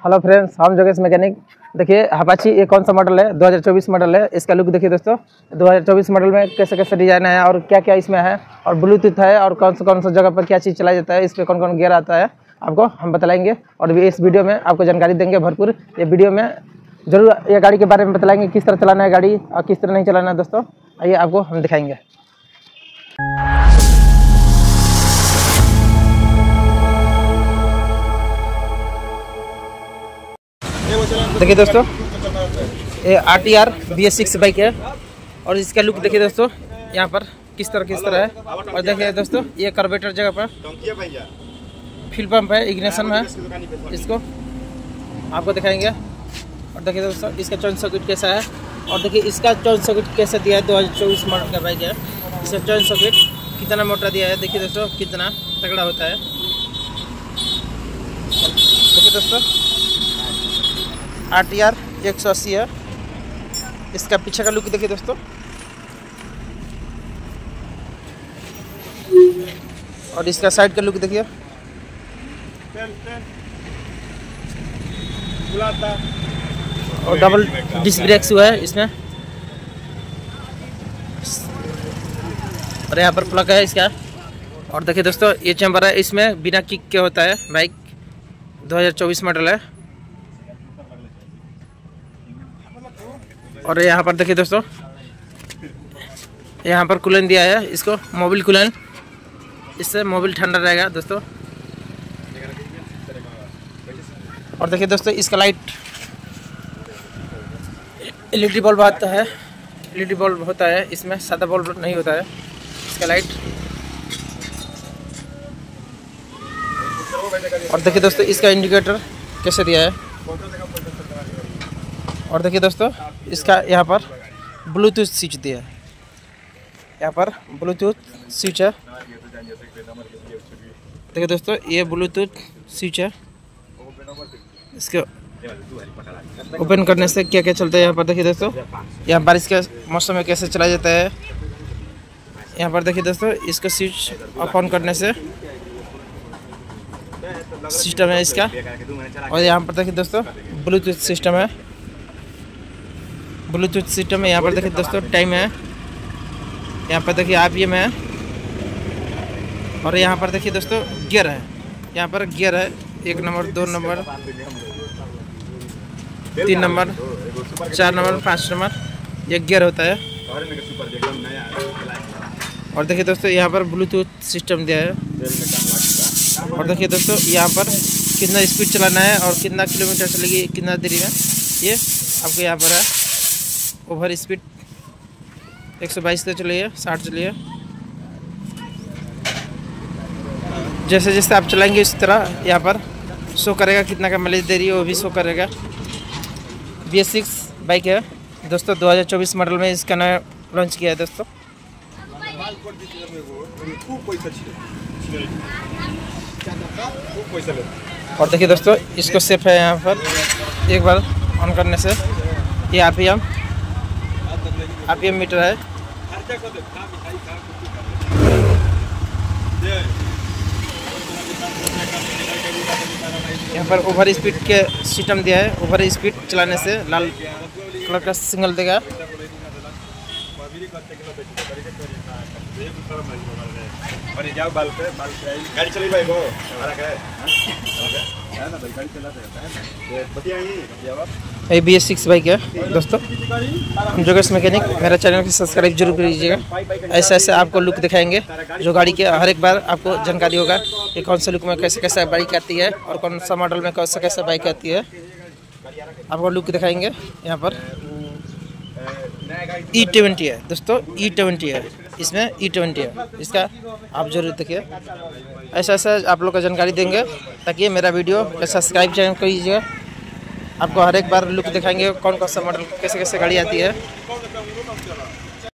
Hello friends, हम जोगेश mechanic. देखिए अपाची ये कौन सा मॉडल है, 2024 मॉडल है। इसका लुक देखिए दोस्तों, 2024 मॉडल में कैसे कैसे डिज़ाइन है और क्या क्या इसमें है, और ब्लूटूथ है और कौन सा जगह पर क्या चीज़ चलाया जाता है, इस पर कौन कौन गियर आता है, आपको हम बतलाएंगे। और भी इस वीडियो में आपको जानकारी देंगे भरपूर। ये वीडियो में जरूर ये गाड़ी के बारे में बतलाएंगे, किस तरह चलाना है गाड़ी और किस तरह नहीं चलाना है। दोस्तों आइए आपको हम दिखाएंगे। देखिए दोस्तों, ये RTR BS6 बाइक है और इसका लुक देखिए दोस्तों, यहाँ पर किस तरह है। और देखिए दोस्तों, ये कार्बोरेटर जगह पर फ्यूल पंप है, इग्निशन है, इसको आपको दिखाएंगे। और देखिए दोस्तों, इसका चॉइस सर्किट कैसा है, और देखिए इसका चॉइस सर्किट कैसा दिया है। 2024 मॉडल का बाइक है, इसका चॉइस सर्किट कितना मोटा दिया है, देखिए दोस्तों कितना तगड़ा होता है। देखिए दोस्तों, RTR 180 है। इसका पीछे का लुक देखिए दोस्तों, और इसका साइड का लुक देखिए। और डबल डिस्क ब्रेक्स हुआ है इसमें, और यहाँ पर प्लग है इसका। और देखिए दोस्तों, ये चैम्बर है, इसमें बिना किक के होता है बाइक। 2024 मॉडल है। और यहाँ पर देखिए दोस्तों, यहाँ पर कूलन दिया है, इसको मोबिल कूलन, इससे मोबिल ठंडा रहेगा दोस्तों। और देखिए दोस्तों, इसका लाइट LED बल्ब आता है, LED बल्ब होता है इसमें, सादा बल्ब नहीं होता है इसका लाइट। और देखिए दोस्तों, इसका इंडिकेटर कैसे दिया है। और देखिए दोस्तों, इसका यहाँ पर ब्लूटूथ स्विच दिया है, यहाँ पर ब्लूटूथ स्विच है। देखिए दोस्तों, ये ब्लूटूथ स्विच है, इसको ओपन करने से क्या क्या चलता है। यहाँ पर देखिए दोस्तों, यहाँ बारिश के मौसम में कैसे चला जाता है। यहाँ पर देखिए दोस्तों, इसको स्विच ऑफ ऑन करने से सिस्टम है इसका। और यहाँ पर देखिए दोस्तों, ब्लूटूथ सिस्टम है, ब्लूटूथ सिस्टम है। यहाँ पर देखिए दोस्तों, टाइम है, यहाँ पर देखिए RPM है। और यहाँ पर देखिए दोस्तों, गियर है, यहाँ पर गियर है, 1 number 2 number 3 number 4 number 5 number, ये गियर होता है। और देखिए दोस्तों, यहाँ पर ब्लूटूथ सिस्टम दिया है। और देखिए दोस्तों, यहाँ पर कितना स्पीड चलाना है और कितना किलोमीटर चलेगी, कितना देरी में, ये आपको यहाँ पर है। ओवर स्पीड 122 से चलिए, 60 चलिए। जैसे जैसे आप चलाएंगे इस तरह यहाँ पर शो करेगा कितना का माइलेज दे रही है, वो भी शो करेगा। BS6 बाइक है दोस्तों, 2024 मॉडल में इसका नया लॉन्च किया है दोस्तों। और देखिए दोस्तों, इसको सेफ है यहाँ पर, एक बार ऑन करने से ये RPM मीटर है। यहाँ पर ओवर स्पीड के सिस्टम दिया है, ओवर स्पीड चलाने से लाल कलर का सिग्नल देगा। ये BS6 बाइक है दोस्तों, हम जोगेश मैकेनिक। मेरा चैनल को सब्सक्राइब जरूर कीजिएगा। ऐसे ऐसे आपको लुक दिखाएंगे जो गाड़ी के हर एक बार आपको जानकारी होगा कि कौन सा लुक में कैसे कैसे बाइक आती है और कौन सा मॉडल में कैसे कैसे बाइक आती है, आपको लुक दिखाएंगे। यहाँ पर E20 है दोस्तों, E20 है, इसमें E20 है, इसका आप जरूर देखिए। ऐसा ऐसा आप लोग को जानकारी देंगे, ताकि मेरा वीडियो सब्सक्राइब चैनल कीजिएगा। आपको हर एक बार लुक दिखाएंगे कौन कौन सा मॉडल कैसे कैसे गाड़ी आती है।